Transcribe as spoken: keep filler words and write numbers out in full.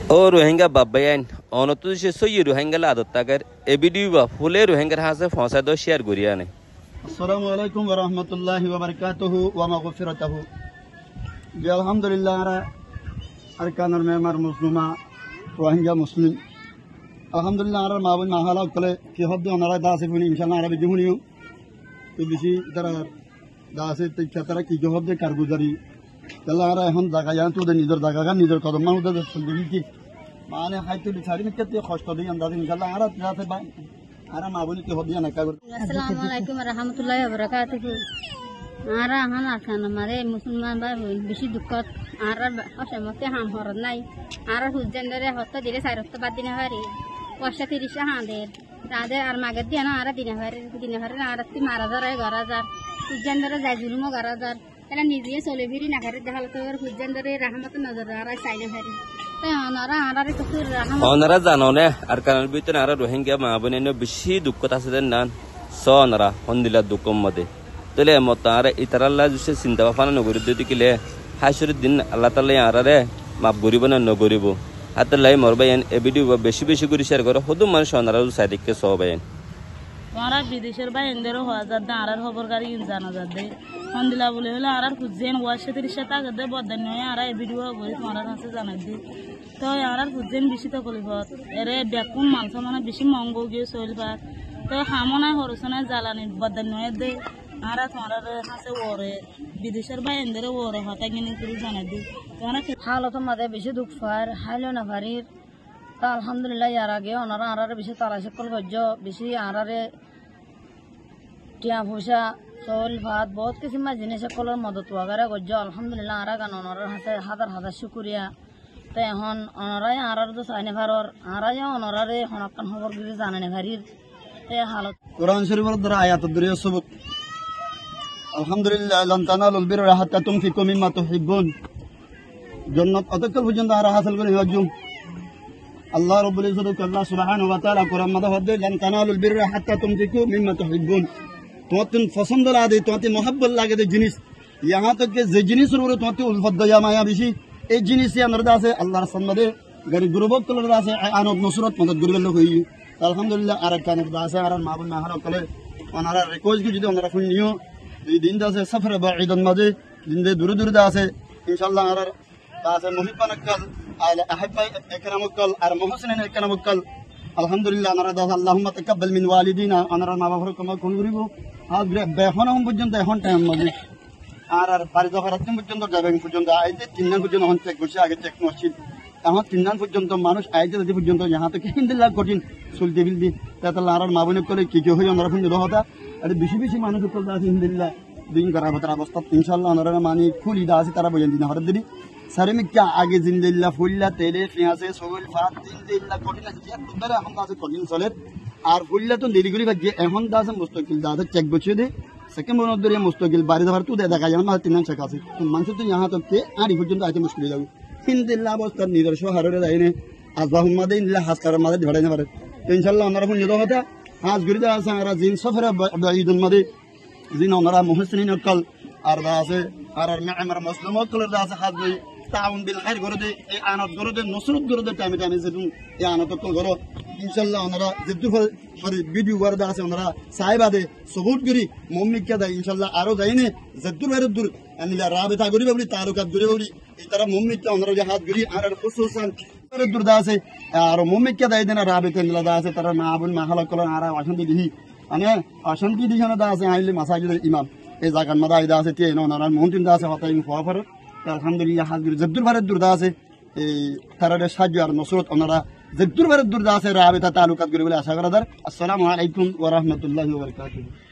ও রোহিঙ্গা বাব্বাইন অনতুষে সই রোহিঙ্গা আদত তাকার এ ভিডিও বা ফুলে রোহিঙ্গার হাসে ফসা দো শেয়ার করিয়া নে। আসসালামু আলাইকুম ওয়া রাহমাতুল্লাহি ওয়া বারাকাতুহু ওয়া মাগফিরাতুহু। জি আলহামদুলিল্লাহ আরা আরকানুল মেমার মুসলিমা রোহিঙ্গা মুসলিম আলহামদুলিল্লাহ আরা মাবুন মাহালা কলে কি হদ্দ ওনারা দাসে ফুনি ইনশাআল্লাহ আরবি দিহুনিও তো বেশি তারা দাসে তারা কি হদ্দে কারগুজারি তাহলে আরা এখন জায়গা জান তো নিজের জায়গা নিজের কদম মানুষ কি মানে হাইতে বিচারি মিতে কষ্ট দিই আন্দাজ ইনশাআল্লাহ আরা দাসে আরা মাবুনি কি হদ্দিয়া না কাগর। আসসালামু আলাইকুম ওয়া রাহমাতুল্লাহি ওয়া বারাকাতুহু। আরা হান আসান আমারে মুসলমান ভাই বেশি দুঃখত আর অসমতে হাম হরদ নাই আর হুজেন্ডরে হত দিলে সাইরত বাদ দিনা পারি পয়সা তিরিশ হাঁদের রাধে আর মাগের দিয়ে না আর দিনে পারে দিনে পারে আর তুই মারা যার গড়া যার হুজেন্ডরে যাই জুলুমও গড়া যার তাহলে নিজে চলে ফিরি না ঘরে দেখালে তো হুজেন্ডরে রাহমত নজর আর চাইনা পারি তাই ওনারা আর কিছু রাহমত ওনারা জানো না আর কারণের ভিতরে আর রোহিঙ্গা মা বোনের বেশি দুঃখত আছে দেন নান স ওনারা হন্দিলা দুঃখম মধ্যে তাহলে মত আর ইতারাল্লাহ জুসে চিন্তা ভাবনা নগরী দিতে গেলে হাসুরের দিন আল্লাহ তাল্লাহ আরারে মাফ করিব না নগরিব হাতাল্লাই মরবাইন এ ভিডিও বেশি বেশি করে শেয়ার করো হদু মানুষ ওনারা সাইদিককে সবাইন ওরা বিদেশের বাইন্দেরও হওয়া যাচ্ছে আর খবর গাড়ি জানা যাচ্ছে হন্দিলা বলে হলে আর খুঁজছেন ওয়াশে তিরিশে টাকা দিয়ে বদান নয় আর এই ভিডিও বই তোমার কাছে জানাই দিই তো আর খুঁজছেন বেশি তো কলিপত এরে দেখুন মাংস মানে বেশি মঙ্গ গিয়ে চল পাত তো হামনায় হরসনায় জ্বালানি বদান নয় দে আর তোমার কাছে ওরে বিদেশের বাইন্দেরও ওরে হতা কিনে করে জানাই দিই তোমার হালত মাঝে বেশি দুঃখ পার হাইলো না ভারির তা আলহামদুলিল্লাহ ইয়ার আগে ওনারা আরারে বেশি তারা সকল গজ্য বেশি আরারে টিয়া পয়সা চল ভাত বহুত কিছু মা জিনিস সকলের মদত ওয়াগারে গজ্য আলহামদুলিল্লাহ আরা গান ওনারার হাতে হাজার হাজার শুকুরিয়া তো এখন ওনারাই আরার তো চাইনে ভারর আরাই ওনারারে হনকান খবর কিছু জানে না ভারির এই হালত কোরআন শরীফের দ্বারা আয়াত দরিয়া সবক আলহামদুলিল্লাহ লান তানালুল বিররা হাত্তা তুনফিকু মিম্মা তুহিব্বুন জান্নাত অতকল পর্যন্ত আরা হাসিল করে হজুম আল্লাহ রাব্বুল ইজ্জত আল্লাহ সুবহানাহু ওয়া তাআলা কোরআন মধ্যে হদে লান তানালুল বিররা হাত্তা তুনফিকু মিম্মা তুহিব্বুন তোমার পছন্দ লাগে তোমার মহব্বত লাগে যে জিনিস यहाँ तक के যে জিনিসের উপরে তোমার উলফত দয়া মায়া বেশি এই জিনিসই আমাদের আছে আল্লাহর সামনে গরিব গুরবক তোলার আছে আনত নসরত মদত গরিবের লোক হই আলহামদুলিল্লাহ আর কানের আছে আর মাবুল মাহারা কলে ওনারা রিকোয়েস্ট কি যদি ওনারা শুন নিও এই দিন আছে সফর বাঈদন মাঝে দিন দে দূরে দূরে আছে ইনশাআল্লাহ আর আছে মুহিব্বানাকাল আলা আহাব্বা ইকরামাকাল আর মুহসিনিন ইকরামাকাল আলহামদুলিল্লাহ আমরা দাস আল্লাহুম্মা তাকাব্বাল মিন ওয়ালিদিনা আমরা মা বাবার কমা কোন করিব আর বেখন পর্যন্ত এখন টাইম মাঝে আর আর বাড়ি যাওয়ার রাত পর্যন্ত যাবেন পর্যন্ত আইতে তিন দিন পর্যন্ত এখন চেক করছে আগে চেক মসজিদ এখন তিন দিন পর্যন্ত মানুষ আইতে যদি পর্যন্ত यहाँ থেকে হিন্দিল্লাহ কঠিন চলতে বিলদি তাহলে আর মা বোনের করে কি কি হয়ে আমরা শুনতে হতা আর বেশি বেশি মানুষ চলতে আছে হিন্দিল্লাহ দিন করার ভেতর অবস্থা ইনশাআল্লাহ ওনারা মানে খুলি দা আছে তারা বইন দিন হঠাৎ দিদি সারিমিকা আগে জিন্দিল্লাহ ফুল্লা তেলে পেঁয়াজে সবল ফাত জিন্দিল্লাহ কঠিন আছে একবারে এখন আছে কঠিন চলে আর ফুল্লা তো দেরি করে বাজে এখন দা আছে মুস্তাকিল দা আছে চেক বসিয়ে দে সেকেন্ড মনে ধরে মুস্তাকিল বাড়ি যাবার তো দেখা যায় না তিন দিন চেক আছে মানুষ তো यहाँ तक के আড়ি পর্যন্ত আইতে মুশকিল যাবে হিন্দিল্লাহ অবস্থা নিজস্ব হারে যায়নি আজবাহুম্মা দিল্লাহ হাসকার মাঝে ধরে না পারে ইনশাআল্লাহ ওনারা কোন নিদ হতা আজ গরি দা আছে আর জিন সফরে বাঈদুন মাদে জিন ওনারা মুহসিনিন কল আর দা আছে আর আর মেমার মুসলিম কল দা আছে হাজ বই তাউন বিল খাইর করে দে এই আনাত করে দে নসরত করে দে টাইমে টাইমে যেতুন এই আনাত কল করো ইনশাআল্লাহ ওনারা যেতু ফরি ভিডিও ওয়ার দা আছে ওনারা সাহেবাদে সবুত করি মুমিনকে দা ইনশাআল্লাহ আরো যাইনে যেতুর এর দূর আনিলা রাবিতা করি বলি তারুকাত করি বলি এই তারা মুমিনকে ওনারা যে হাত করি আর খুশুসান এর দূর দা আছে আর মুমিনকে দাই দেনা রাবিতা নিলা দা আছে তারা মা বোন মাহালা কল আর অশান্তি দিহি মানে অশান্তি দিছানা দা আছে আইলে মাসাজিদের ইমাম এই জায়গার মধ্যে আইদা আছে তে ওনারা মন্ত্রী দা আছে হতাই খোয়া ফর আলহামদুলিল্লাহ হাত করি যেতুর ভারে দূর দা আছে এই তারার সাহায্য আর নসরত ওনারা যেতুর ভারে দূর দা আছে রাবিতা তালুকাত করি বলে আশা করা দার আসসালামু আলাইকুম ওয়া রাহমাতুল্লাহি ওয়া বারাকাতুহু।